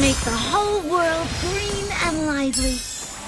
make the whole world green and lively.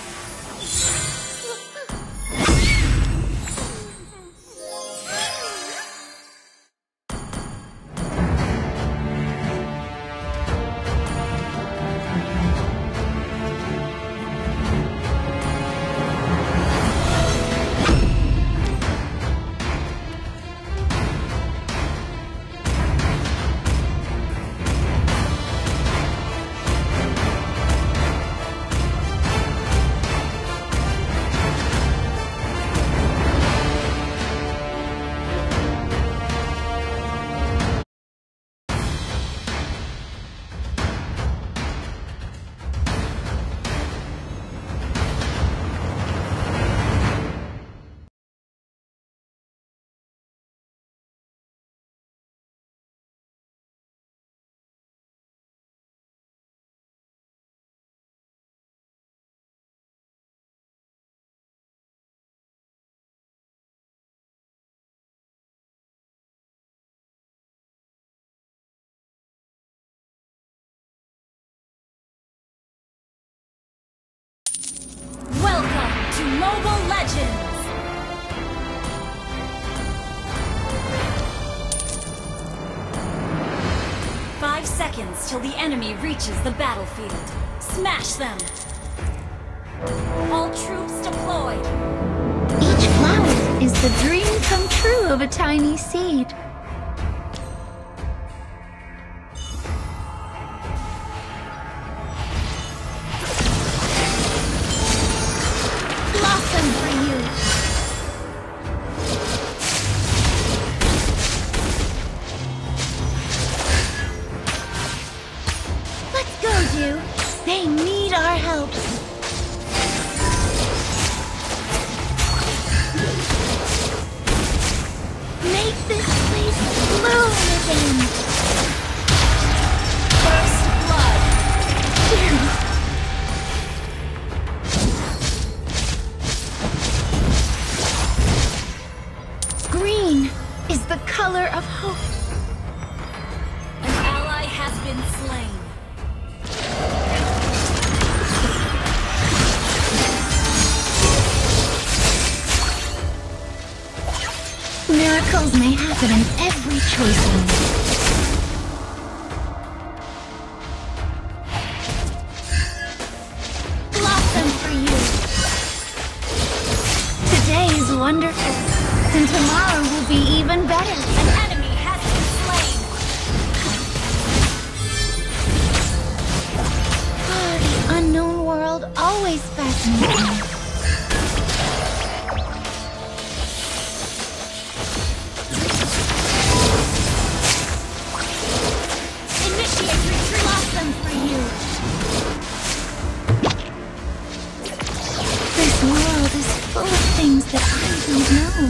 Mobile Legends! 5 seconds till the enemy reaches the battlefield. Smash them! All troops deployed! Each flower is the dream come true of a tiny seed. Blossom for you! Let's go, Dew! They need our help! Make this place bloom again! First blood! Green is the color of hope. An ally has been slain. Miracles may happen in every choice we make. Blossom for you! Today is wonderful, and tomorrow will be even better. An enemy has been slain. The unknown world always fascinates me. Initiate retreat. Blossom for you! This world is full of things that I don't know.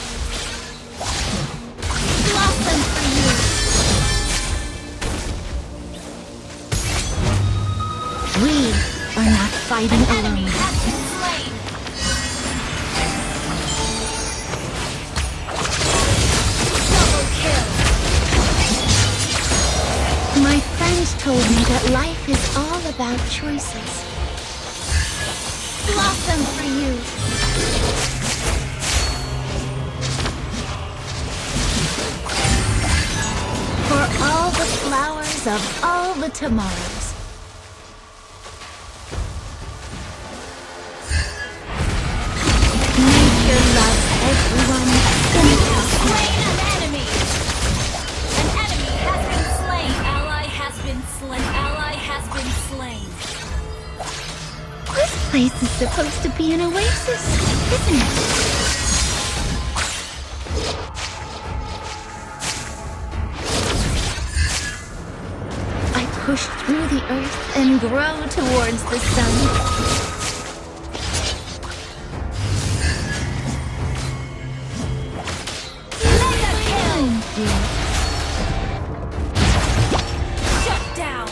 Blossom for you! We are not fighting Enemy alone. has been slain. Double kill. My friend told me that life is all about choices. Blossom for you! For all the flowers of all the tomorrows. Nature loves everyone. Slain an enemy. An enemy has been slain. Ally has been slain. Ally has been slain. This place is supposed to be an oasis, isn't it? I push through the earth and grow towards the sun. Mega kill. Dear. Shut down.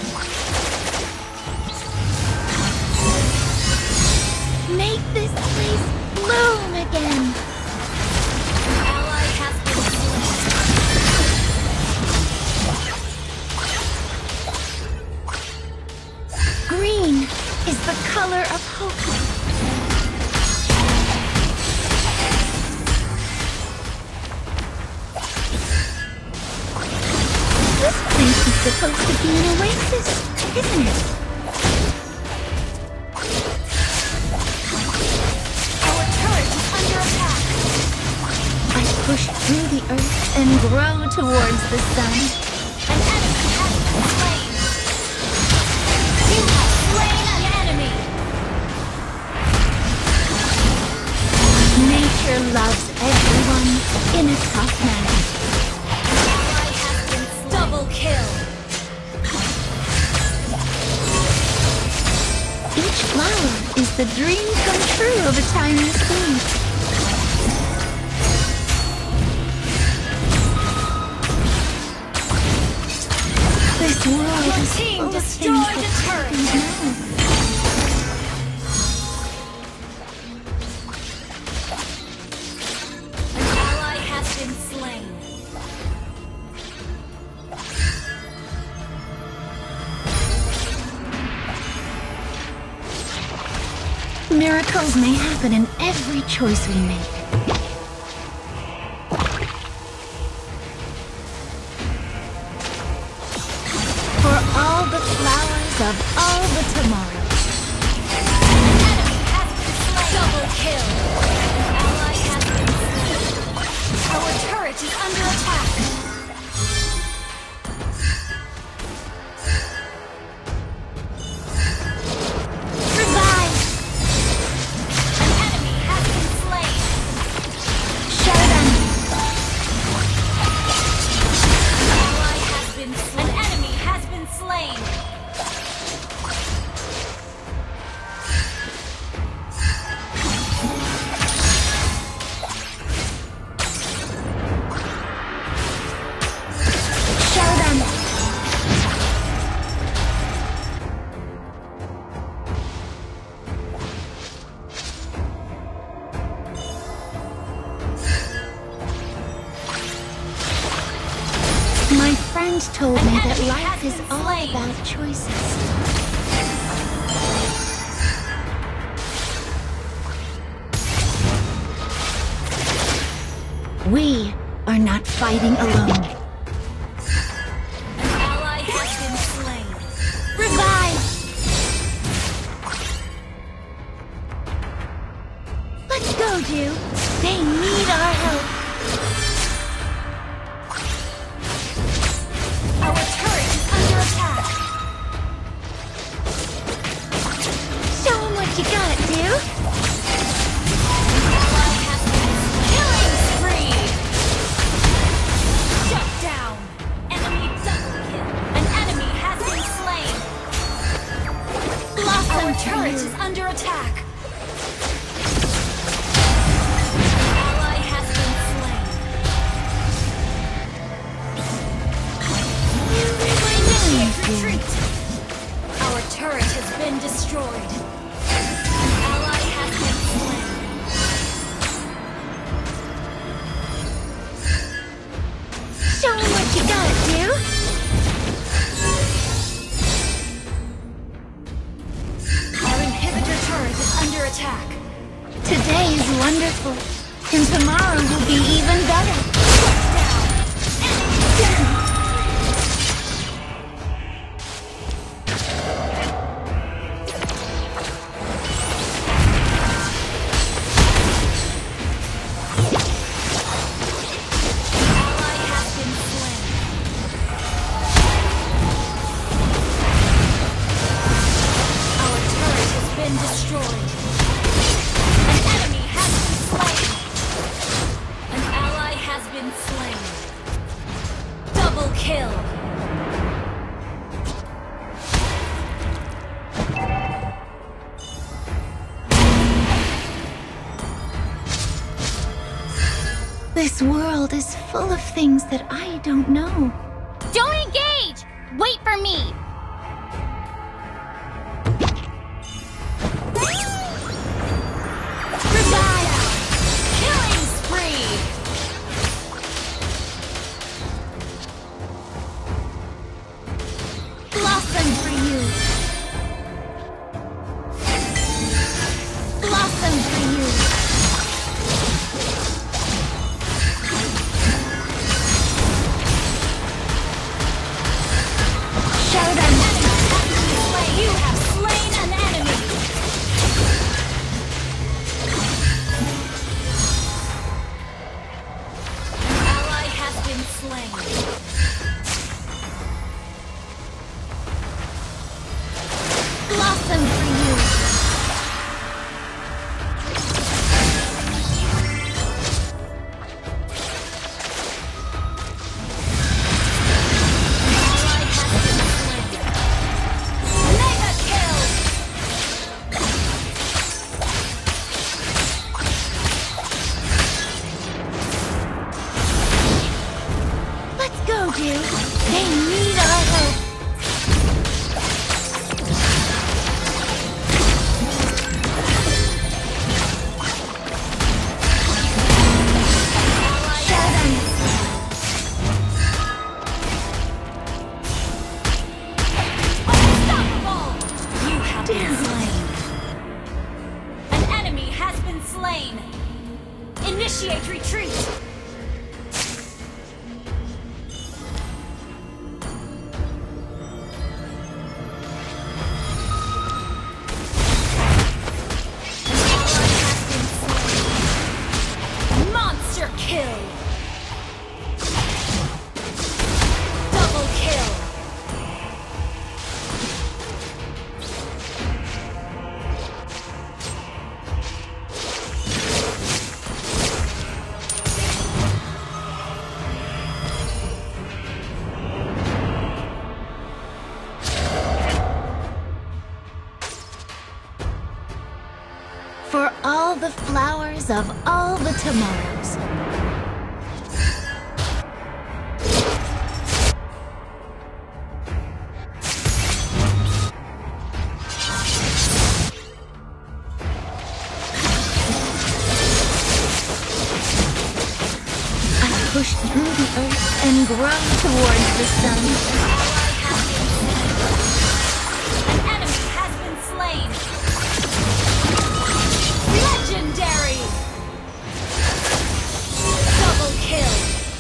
Make this place bloom again. Ally has been slain. supposed to be an oasis, isn't it? Our turret is under attack. I push through the earth and grow towards the sun. An enemy has been slain. You have slain an enemy. Nature loves everyone in a tough manner. An ally has been slain. Double kill. Each flower is the dream come true of a tiny seed. This world Your is team full of destroyed things a that turret. know. An ally has been slain. Miracles may happen in every choice we make. For all the flowers of all the tomorrows. An enemy has been slain. Double kill. An ally has been slain. Our turret is under attack. Revive! An enemy has been slain. Show them! An ally has been slain. An enemy has been slain. Show them! My friend told me that enemy life has is been all slain. about choices. We are not fighting alone. An ally has been slain. Revive! Let's go, Jew. They need our help. Our turret is under attack. Show them what you got, Jew. An ally has been killing spree. Shut down. Enemy double kill. An enemy has been slain. Blossom Our to turret you. is under attack. An ally has been slain. Initiate retreat. Our turret has been destroyed. An ally has been slain. Show them what you got, Jew. Our inhibitor turret is under attack. Today is wonderful, and tomorrow will be even better. Ally has been slain. Our turret has been destroyed. An enemy has been slain. An ally has been slain. Double kill. This world is full of things that I don't know. Don't engage! Wait for me! Revive! Killing spree! Blossom for you! Blossom for you! do. They need our help. Unstoppable! You have been slain. An enemy has been slain. Initiate retreat. Monster kill! Double kill! For all the flowers of all the tomorrows. I push through the earth and grow towards the sun. An enemy has been slain. Legendary! Double kill!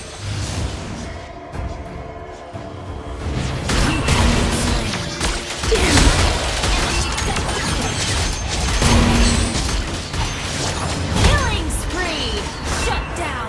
You have been slain. Killing spree! Shut down!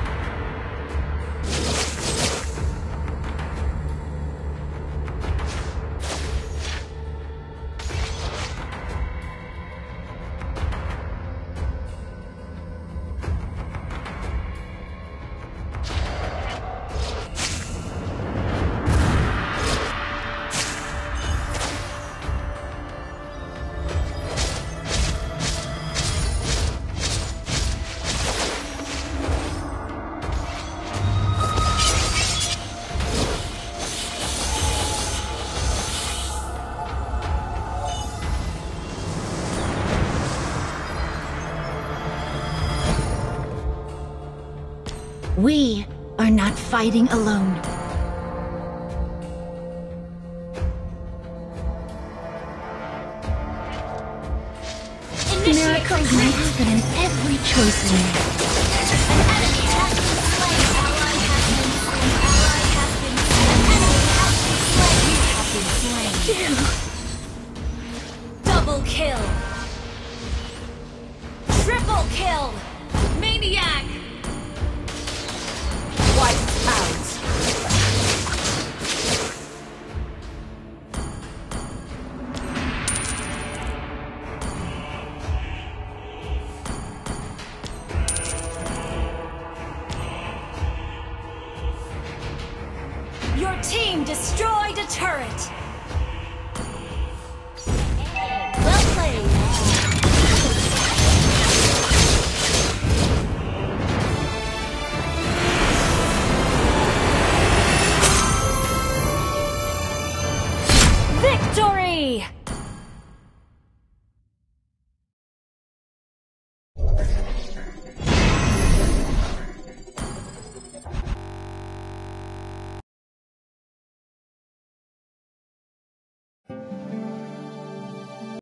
We are not fighting alone. Initiate Miracles may retreat! happen in every choice we make. An enemy has been slain. Ally has been slain. Ally has been slain. An enemy has been slain. You have been slain. Double kill. Triple kill. Maniac. Wiped out. Your team destroyed a turret. Well played. Victory!